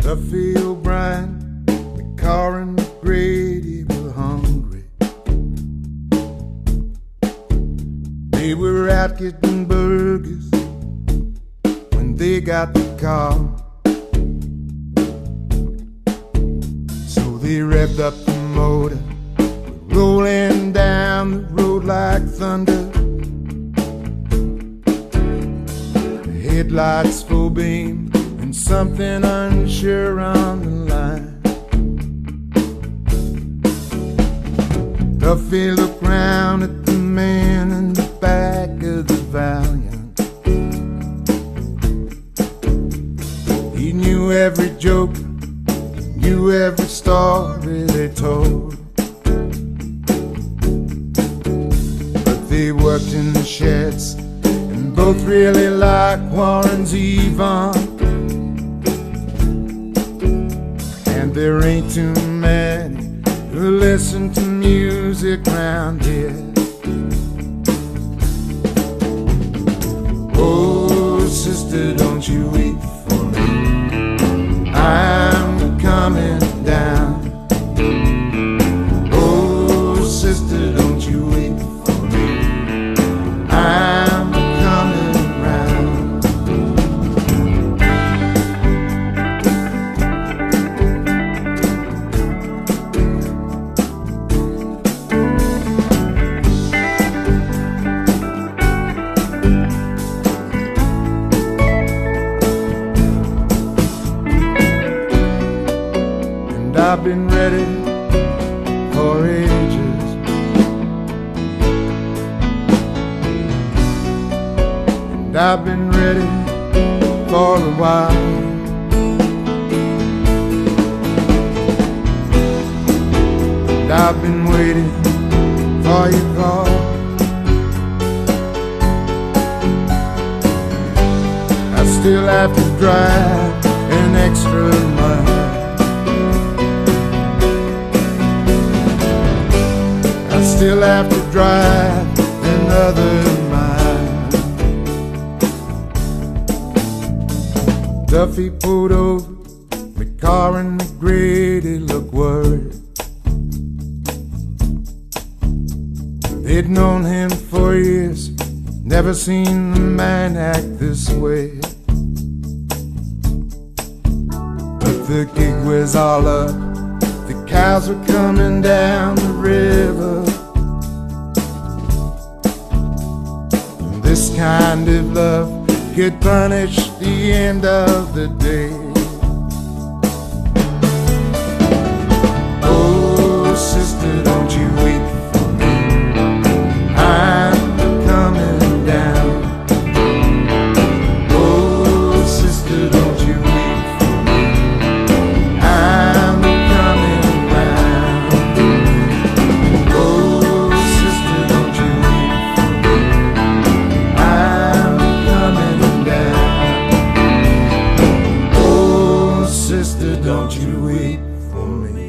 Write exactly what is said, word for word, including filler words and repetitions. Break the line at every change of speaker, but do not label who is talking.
Duffy O'Brien, McCarran, McGrady were hungry. They were out getting burgers when they got the car. So they revved up the motor, rolling down the road like thunder. The headlights full beam and something unsure on the line. Duffy looked round at the man in the back of the Valiant. He knew every joke, knew every story they told. But they worked in the sheds and both really liked Warren's Yvonne. And there ain't too many who listen to music round here. Oh, sister, don't you weep for me, I'm coming down. Oh, sister, don't you weep for me, I'm coming round. And I've been ready for ages, and I've been ready for a while. And I've been waiting for your call. I still have to drive an extra mile. I still have to drive another mile. Duffy pulled over, McCarran, McGrady looked worried. They'd known him for years, never seen the man act this way. But the gig was all up, the cows were coming down the river. And this kind of love could punish the end of the day. Oh, sister, don't you weep for me, I'm coming down. Oh, sister, don't you weep for me, I'm coming round. Oh, sister, don't you weep for me, I'm coming down. Oh, sister, don't you weep for me.